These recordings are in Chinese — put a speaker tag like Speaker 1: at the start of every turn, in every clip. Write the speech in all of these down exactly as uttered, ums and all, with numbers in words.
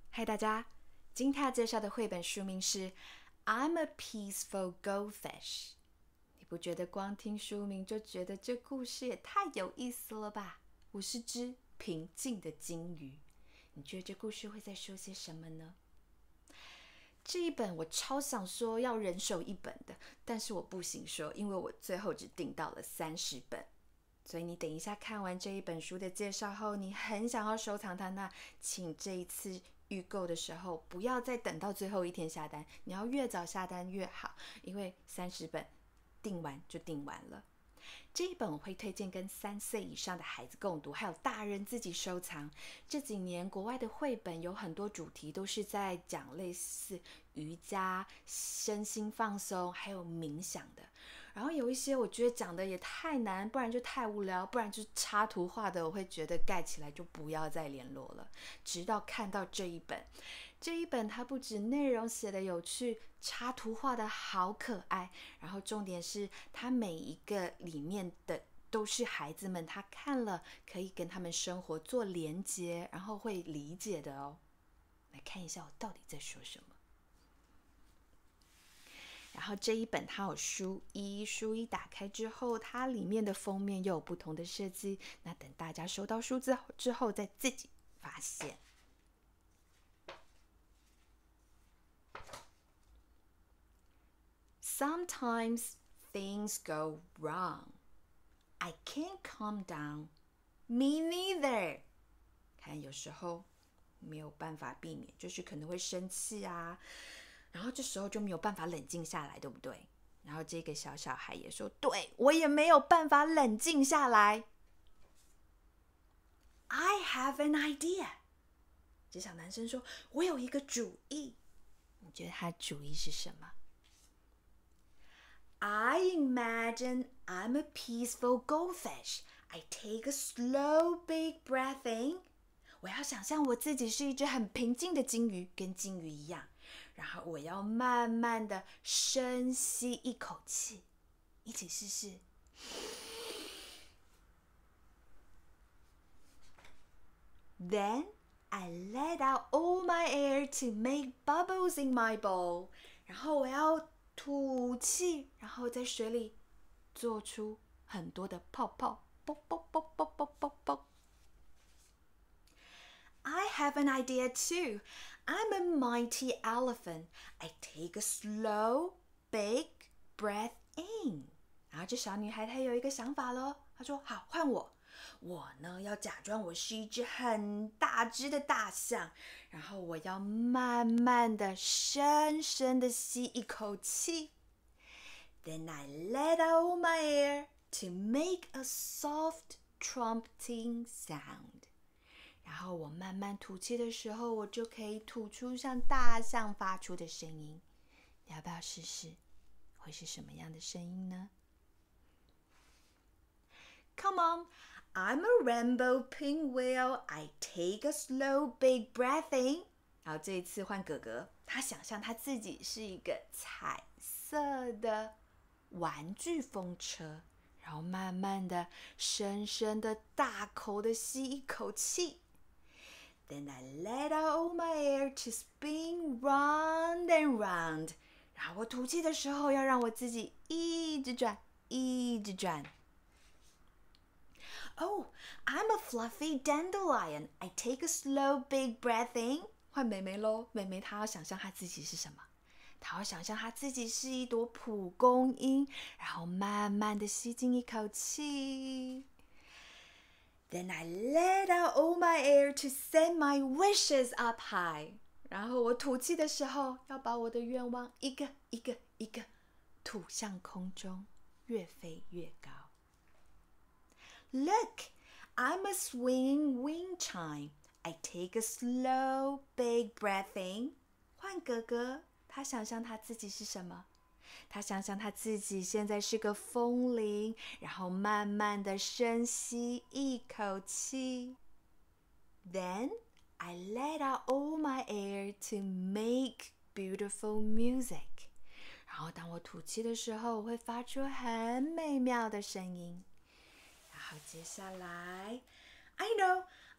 Speaker 1: 嗨，大家！今天要介绍的绘本书名是《I'm a Peaceful Goldfish》。你不觉得光听书名就觉得这故事也太有意思了吧？我是只平静的金鱼。你觉得这故事会在说些什么呢？这一本我超想说要人手一本的，但是我不行说，因为我最后只订到了三十本。所以你等一下看完这一本书的介绍后，你很想要收藏它，那请这一次预购的时候不要再等到最后一天下单，你要越早下单越好，因为三十本订完就订完了。这一本我会推荐跟三岁以上的孩子共读，还有大人自己收藏。这几年国外的绘本有很多主题都是在讲类似瑜伽、身心放松还有冥想的，然后有一些我觉得讲的也太难，不然就太无聊，不然就插图画的，我会觉得盖起来就不要再联络了。直到看到这一本，这一本它不止内容写的有趣，插图画的好可爱，然后重点是它每一个里面的都是孩子们他看了可以跟他们生活做连结，然后会理解的哦。来看一下我到底在说什么。然后这一本它有书衣，书衣打开之后，它里面的封面又有不同的设计。那等大家收到书之后，再自己发现。Sometimes things go wrong. I can't calm down. Me neither. 看，有时候没有办法避免，就是可能会生气啊，然后这时候就没有办法冷静下来，对不对？然后这个小小孩也说，对，我也没有办法冷静下来。I have an idea. 这小男生说，我有一个主意。你觉得他的主意是什么？ I imagine I'm a peaceful goldfish. I take a slow big breath in. 我要想象我自己是一只很平静的金鱼，跟金鱼一样，然后我要慢慢的深吸一口气，一起试试。Then I let out all my air to make bubbles in my bowl. 然后我要吐气，然后在水里做出很多的泡泡，啵啵啵啵啵啵啵。I have an idea too. I'm a mighty elephant. I take a slow, big breath in. 然后这小女孩她有一个想法咯，她说：好，换我。我呢要假装我是一只很大只的大象，然后我要慢慢的、深深的吸一口气。Then I let out my air to make a soft trumpeting sound. 然后我慢慢吐气的时候，我就可以吐出像大象发出的声音。你要不要试试？会是什么样的声音呢？ Come on, I'm a rainbow pinwheel. I take a slow big breath in. 然后这一次换哥哥，他想象他自己是一个彩色的玩具风车，然后慢慢的、深深的、大口的吸一口气。Then I let out all my air to spin round and round. 然后我吐气的时候，要让我自己一直转，一直转。Oh, I'm a fluffy dandelion. I take a slow big breath in. 换妹妹咯，妹妹她要想象她自己是什么？她要想象她自己是一朵蒲公英，然后慢慢的吸进一口气。Then I let out all my air to send my wishes up high. 然后我吐气的时候，要把我的愿望一个一个一个吐向空中，越飞越高。Look, I'm a swinging wind chime. I take a slow, big breath in. 换哥哥，他想象他自己是什么？他想象他自己现在是个风铃，然后慢慢的深吸一口气。Then I let out all my air to make beautiful music. 然后当我吐气的时候，我会发出很美妙的声音。然后接下来 I know,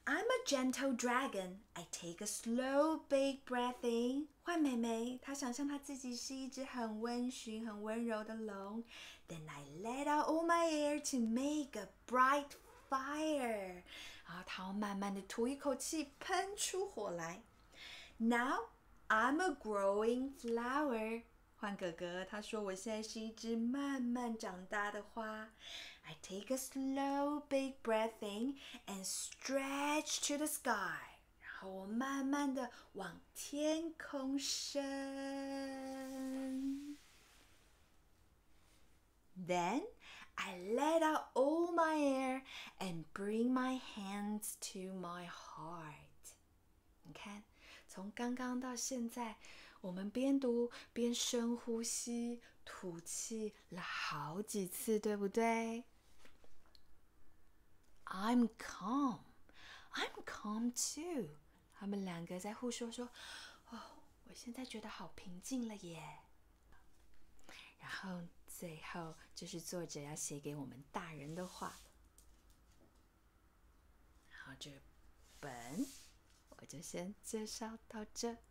Speaker 1: I'm a gentle dragon. I take a slow, big breath in. 换妹妹，她想象她自己是一只很温驯、很温柔的龙。Then I let out all my air to make a bright fire. 然后她慢慢的吐一口气，喷出火来。Now I'm a growing flower. 换哥哥，他说我现在是一只慢慢长大的花。I take a slow big breath in and stretch to the sky. 然后我慢慢的往天空升。Then I let out all my air and bring my hands to my heart. 你看，从刚刚到现在，我们边读边深呼吸、吐气了好几次，对不对？ I'm calm. I'm calm too. 他们两个在互说说，哦，我现在觉得好平静了耶。然后最后就是作者要写给我们大人的话。然后这本我就先介绍到这。